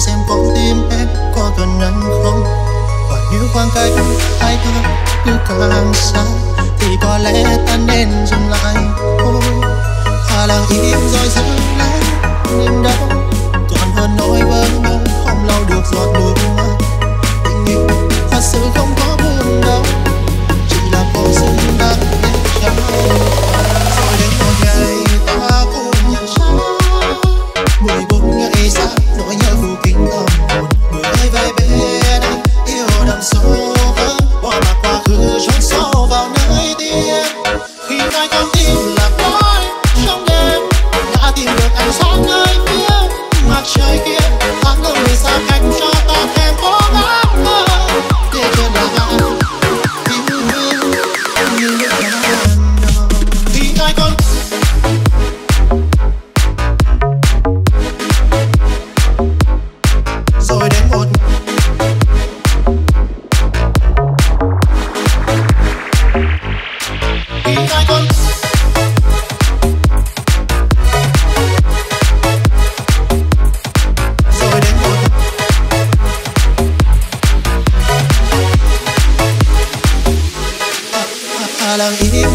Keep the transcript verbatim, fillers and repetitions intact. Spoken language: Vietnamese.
xem con tim em có cần anh không. Và nếu khoảng cách hai ta cứ càng xa thì có lẽ ta nên dừng lại thôi. Thà lặng im rồi dừng lại niềm đau, còn hơn nói vẫn đâu không lau được giọt nước mắt. Tình yêu thật sự không có buồn đâu, chỉ là có sự đang nhẹ trao. Rồi đến một ngày ta cùng nhau xa, mười bốn ngày xa nỗi nhớ phủ kín tâm hồn. Người ơi về bên anh yêu đậm sâu hơn, bỏ mặc quá khứ chôn sâu vào nơi tim. Khi hai con tim là khói trong đêm, đã tìm được ánh sáng nơi phía mặt trời kia. Tháng năm người xa cách cho ta thêm cố gắng hơn, để trở lại yêu thương như những lần đầu. Khi hai con rồi đến một khi hai con rồi đến một à, à, à, lặng im